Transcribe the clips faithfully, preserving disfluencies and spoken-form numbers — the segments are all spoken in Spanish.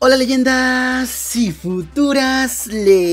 Hola leyendas y futuras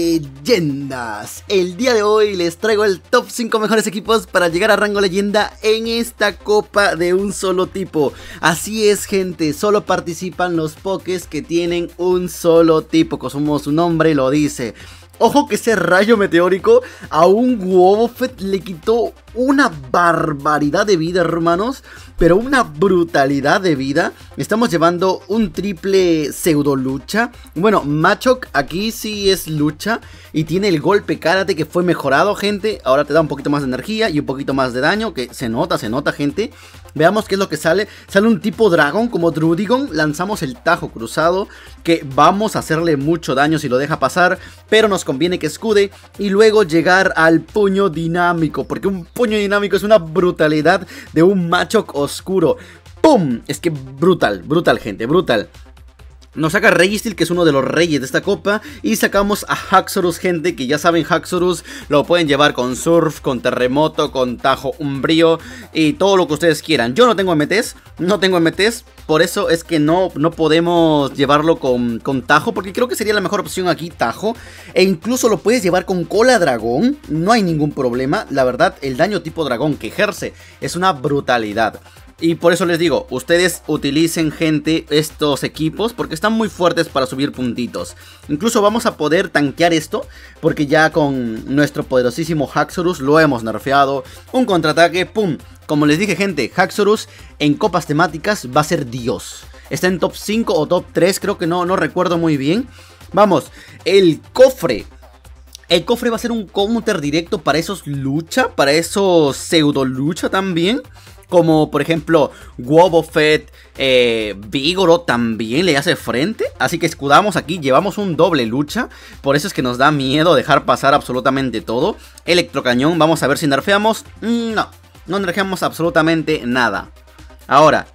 leyendas. El día de hoy les traigo el top cinco mejores equipos para llegar a rango leyenda en esta copa de un solo tipo. Así es, gente, solo participan los pokés que tienen un solo tipo, como su nombre lo dice. Ojo que ese rayo meteórico a un Wobbuffet le quitó una barbaridad de vida, hermanos. Pero una brutalidad de vida. Estamos llevando un triple pseudo lucha. Bueno, Machoke aquí sí es lucha y tiene el golpe karate que fue mejorado, gente. Ahora te da un poquito más de energía y un poquito más de daño, que se nota, se nota, gente. Veamos qué es lo que sale. Sale un tipo dragón como Druddigon. Lanzamos el tajo cruzado, que vamos a hacerle mucho daño si lo deja pasar, pero nos conviene que escude. Y luego llegar al puño dinámico, porque un puño dinámico es una brutalidad de un Machoke oscuro. ¡Pum! Es que brutal, brutal, gente, brutal. Nos saca Registeel, que es uno de los reyes de esta copa. Y sacamos a Haxorus, gente, que ya saben, Haxorus lo pueden llevar con Surf, con Terremoto, con Tajo Umbrío y todo lo que ustedes quieran. Yo no tengo M Ts, no tengo M Ts, por eso es que no, no podemos llevarlo con, con Tajo, porque creo que sería la mejor opción aquí, Tajo. E incluso lo puedes llevar con Cola Dragón, no hay ningún problema. La verdad, el daño tipo dragón que ejerce es una brutalidad. Y por eso les digo, ustedes utilicen, gente, estos equipos porque están muy fuertes para subir puntitos. Incluso vamos a poder tanquear esto porque ya con nuestro poderosísimo Haxorus lo hemos nerfeado. Un contraataque, pum. Como les dije, gente, Haxorus en copas temáticas va a ser Dios. Está en top cinco o top tres, creo que no, no recuerdo muy bien. Vamos, el cofre. El cofre va a ser un counter directo para esos lucha, para esos pseudo lucha también. Como por ejemplo Wobbuffet, eh, Vigoro también le hace frente. Así que escudamos aquí, llevamos un doble lucha. Por eso es que nos da miedo dejar pasar absolutamente todo. Electrocañón, vamos a ver si nerfeamos. No, no nerfeamos absolutamente nada. Ahora,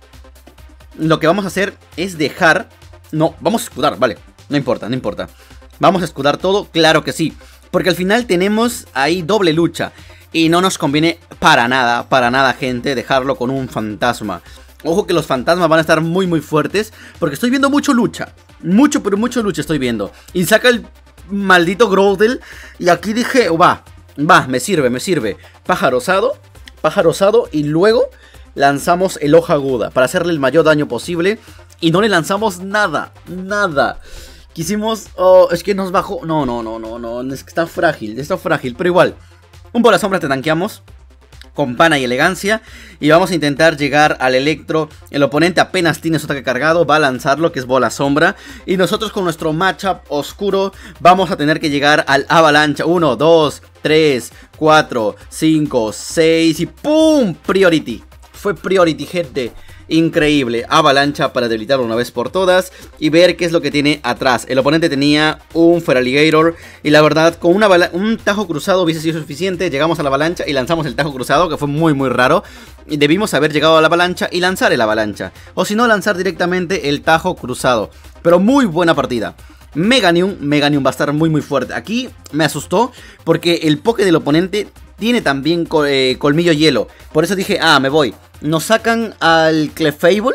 lo que vamos a hacer es dejar... No, vamos a escudar, vale, no importa, no importa. Vamos a escudar todo, claro que sí. Porque al final tenemos ahí doble lucha. Y no nos conviene para nada, para nada, gente, dejarlo con un fantasma. Ojo que los fantasmas van a estar muy muy fuertes, porque estoy viendo mucho lucha. Mucho, pero mucho lucha estoy viendo. Y saca el maldito Groudon. Y aquí dije, va, va, me sirve, me sirve. Pájaro osado, pájaro osado. Y luego lanzamos el hoja aguda para hacerle el mayor daño posible. Y no le lanzamos nada, nada. Quisimos, oh, es que nos bajó. No, no, no, no, no, es que está frágil, está frágil, pero igual. Un bola sombra te tanqueamos con pana y elegancia. Y vamos a intentar llegar al Electro. El oponente apenas tiene su ataque cargado, va a lanzarlo, que es bola sombra. Y nosotros con nuestro matchup oscuro vamos a tener que llegar al avalancha. uno, dos, tres, cuatro, cinco, seis y ¡pum! Priority. Fue priority, gente. Increíble, avalancha para debilitarlo una vez por todas y ver qué es lo que tiene atrás. El oponente tenía un Feraligatr y la verdad con una un tajo cruzado hubiese sido suficiente. Llegamos a la avalancha y lanzamos el tajo cruzado, que fue muy muy raro. Y debimos haber llegado a la avalancha y lanzar el avalancha, o si no, lanzar directamente el tajo cruzado. Pero muy buena partida. Meganium, Meganium va a estar muy muy fuerte. Aquí me asustó porque el poke del oponente tiene también col eh, colmillo hielo. Por eso dije, ah, me voy. Nos sacan al Clefable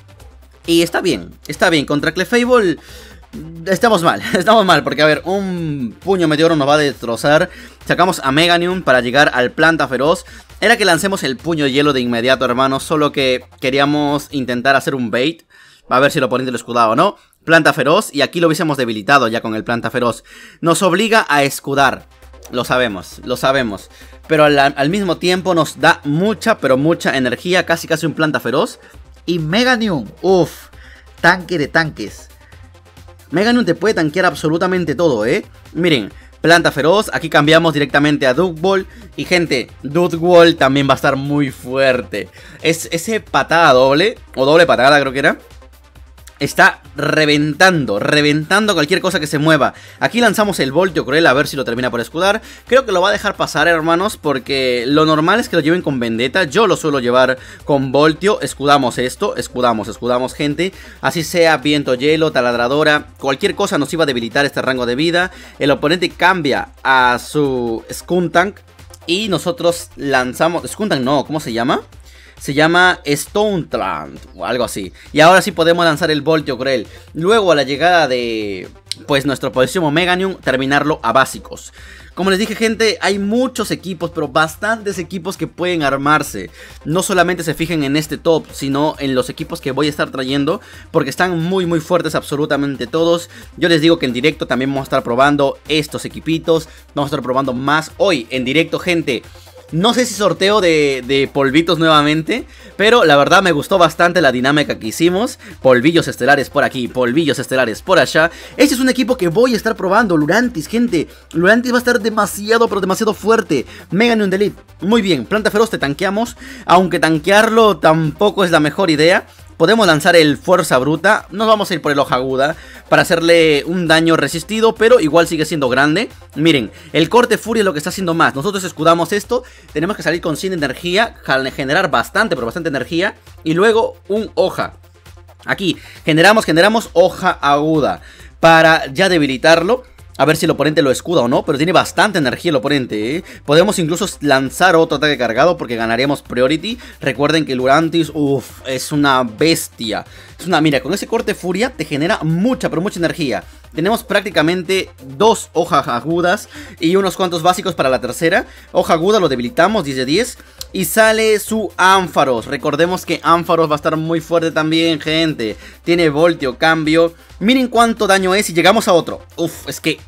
y está bien, está bien. Contra Clefable estamos mal, estamos mal. Porque a ver, un puño meteoro nos va a destrozar. Sacamos a Meganium para llegar al Planta Feroz. Era que lancemos el puño hielo de inmediato, hermanos. Solo que queríamos intentar hacer un bait. A ver si el oponente lo escudaba o no. Planta Feroz, y aquí lo hubiésemos debilitado ya con el Planta Feroz. Nos obliga a escudar. Lo sabemos, lo sabemos. Pero al, al mismo tiempo nos da mucha, pero mucha energía. Casi casi un Planta Feroz. Y Meganium, uff, tanque de tanques. Meganium te puede tanquear absolutamente todo, eh. Miren, Planta Feroz, aquí cambiamos directamente a Duck Ball. Y gente, Duck Ball también va a estar muy fuerte. Es ese patada doble, o doble patada creo que era. Está reventando, reventando cualquier cosa que se mueva. Aquí lanzamos el Voltio Cruel a ver si lo termina por escudar. Creo que lo va a dejar pasar, hermanos, porque lo normal es que lo lleven con Vendetta. Yo lo suelo llevar con Voltio. Escudamos esto, escudamos, escudamos, gente. Así sea viento, hielo, taladradora, cualquier cosa nos iba a debilitar este rango de vida. El oponente cambia a su Skuntank y nosotros lanzamos... Skuntank no, ¿cómo se llama? se llama Stoneland o algo así. Y ahora sí podemos lanzar el Voltio Cruel. Luego a la llegada de pues nuestro próximo Meganium, terminarlo a básicos. Como les dije, gente, hay muchos equipos, pero bastantes equipos que pueden armarse. No solamente se fijen en este top, sino en los equipos que voy a estar trayendo, porque están muy muy fuertes absolutamente todos. Yo les digo que en directo también vamos a estar probando estos equipitos. Vamos a estar probando más hoy en directo, gente. No sé si sorteo de, de polvitos nuevamente, pero la verdad me gustó bastante la dinámica que hicimos. Polvillos estelares por aquí, polvillos estelares por allá. Este es un equipo que voy a estar probando, Lurantis, gente. Lurantis va a estar demasiado, pero demasiado fuerte. Meganium Elite, muy bien. Planta Feroz te tanqueamos, aunque tanquearlo tampoco es la mejor idea. Podemos lanzar el Fuerza Bruta, nos vamos a ir por el Hoja Aguda para hacerle un daño resistido, pero igual sigue siendo grande. Miren, el Corte Furia es lo que está haciendo más. Nosotros escudamos esto, tenemos que salir con cien energía, generar bastante, pero bastante energía. Y luego un Hoja. Aquí, generamos, generamos Hoja Aguda para ya debilitarlo. A ver si el oponente lo escuda o no, pero tiene bastante energía el oponente, ¿eh? Podemos incluso lanzar otro ataque cargado porque ganaríamos priority. Recuerden que Lurantis, uff, es una bestia. Es una, mira, con ese Corte Furia te genera mucha, pero mucha energía. Tenemos prácticamente dos hojas agudas y unos cuantos básicos para la tercera. Hoja aguda lo debilitamos, diez de diez. Y sale su Ampharos. Recordemos que Ampharos va a estar muy fuerte también, gente. Tiene voltio, cambio. Miren cuánto daño es y llegamos a otro. Uf, es que...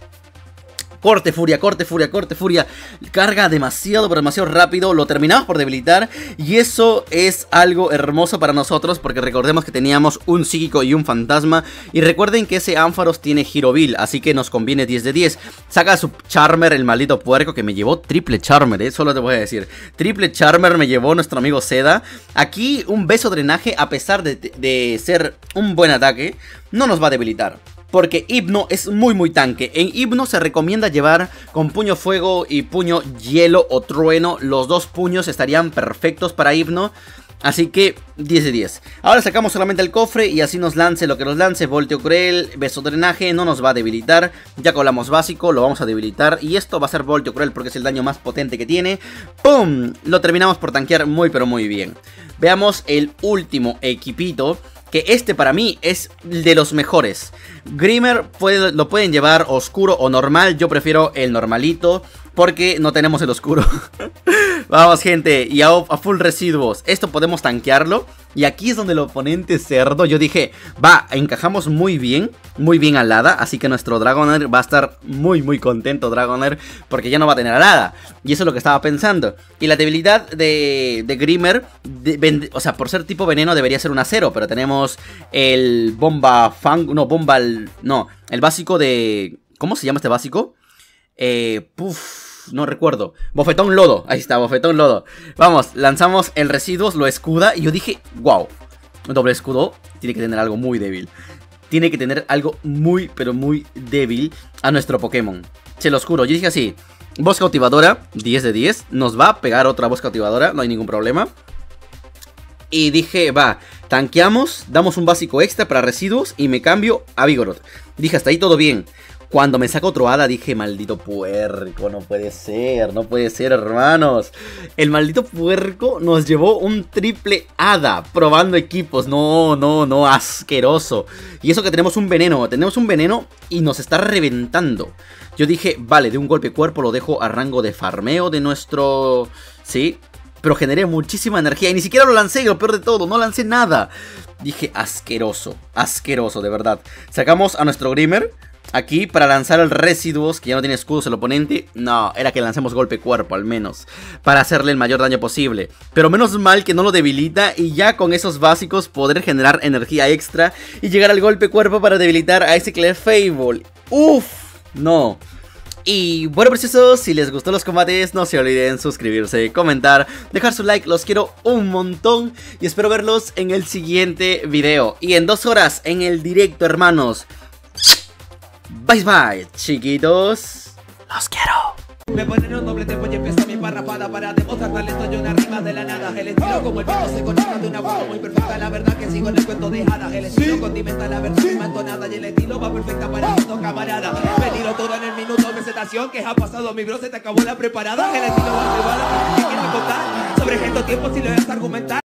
Corte Furia, Corte Furia, Corte Furia. Carga demasiado, pero demasiado rápido. Lo terminamos por debilitar. Y eso es algo hermoso para nosotros, porque recordemos que teníamos un psíquico y un fantasma. Y recuerden que ese Ampharos tiene Girovil, así que nos conviene diez de diez. Saca su Charmer, el maldito puerco, que me llevó triple Charmer, ¿eh? Solo te voy a decir. Triple Charmer me llevó nuestro amigo Seda. Aquí un beso drenaje, a pesar de, de ser un buen ataque, no nos va a debilitar. Porque Hipno es muy muy tanque. En Hipno se recomienda llevar con puño fuego y puño hielo o trueno. Los dos puños estarían perfectos para Hipno. Así que diez de diez. Ahora sacamos solamente el cofre y así nos lance lo que nos lance. Volteo Cruel, beso drenaje, no nos va a debilitar. Ya colamos básico, lo vamos a debilitar. Y esto va a ser Volteo Cruel porque es el daño más potente que tiene. ¡Pum! Lo terminamos por tanquear muy pero muy bien. Veamos el último equipito, que este para mí es de los mejores. Grimer puede, lo pueden llevar oscuro o normal. Yo prefiero el normalito porque no tenemos el oscuro. Vamos, gente, y a, a full residuos. Esto podemos tanquearlo. Y aquí es donde el oponente cerdo, yo dije, va, encajamos muy bien, muy bien alada. Así que nuestro Dragonair va a estar muy muy contento, Dragonair, porque ya no va a tener alada. Y eso es lo que estaba pensando. Y la debilidad de, de Grimer, de, o sea, por ser tipo veneno debería ser un acero, pero tenemos el bomba fang, no, bomba, no, el básico de, ¿cómo se llama este básico? Eh, puff, no recuerdo. Bofetón lodo, ahí está, bofetón lodo. Vamos, lanzamos el residuos, lo escuda. Y yo dije, wow, un doble escudo tiene que tener algo muy débil. Tiene que tener algo muy, pero muy débil a nuestro Pokémon. Se lo juro, yo dije así, voz cautivadora, diez de diez. Nos va a pegar otra voz cautivadora, no hay ningún problema. Y dije, va, tanqueamos, damos un básico extra para residuos y me cambio a Vigoroth. Dije, hasta ahí todo bien. Cuando me saco otro hada dije, maldito puerco, no puede ser, no puede ser, hermanos. El maldito puerco nos llevó un triple hada probando equipos. No, no, no, asqueroso. Y eso que tenemos un veneno, tenemos un veneno y nos está reventando. Yo dije, vale, de un golpe cuerpo lo dejo a rango de farmeo de nuestro... Sí, pero generé muchísima energía y ni siquiera lo lancé, lo peor de todo, no lancé nada. Dije, asqueroso, asqueroso, de verdad. Sacamos a nuestro Grimer aquí para lanzar el residuos, que ya no tiene escudos el oponente. No, era que lancemos golpe cuerpo al menos, para hacerle el mayor daño posible. Pero menos mal que no lo debilita y ya con esos básicos poder generar energía extra y llegar al golpe cuerpo para debilitar a ese Clefable. Uff, no. Y bueno, preciosos, si les gustó los combates, no se olviden suscribirse, comentar, dejar su like, los quiero un montón. Y espero verlos en el siguiente video. Y en dos horas en el directo, hermanos. Bye bye, chiquitos. Los quiero. Me ponen un doble tempo y empieza mi parrafada para demostrar talento y una rima de la nada. El estilo como el pelo se conecta de una forma muy perfecta. La verdad que sigo en el cuento de hadas. El estilo condimenta la versión entonada y el estilo va perfecta para esto, camarada. Me tiro todo en el minuto de presentación que ha pasado, mi bro, se te acabó la preparada. El estilo va a llevar, ¿qué quieres contar? Sobre estos tiempos si le vas a argumentar.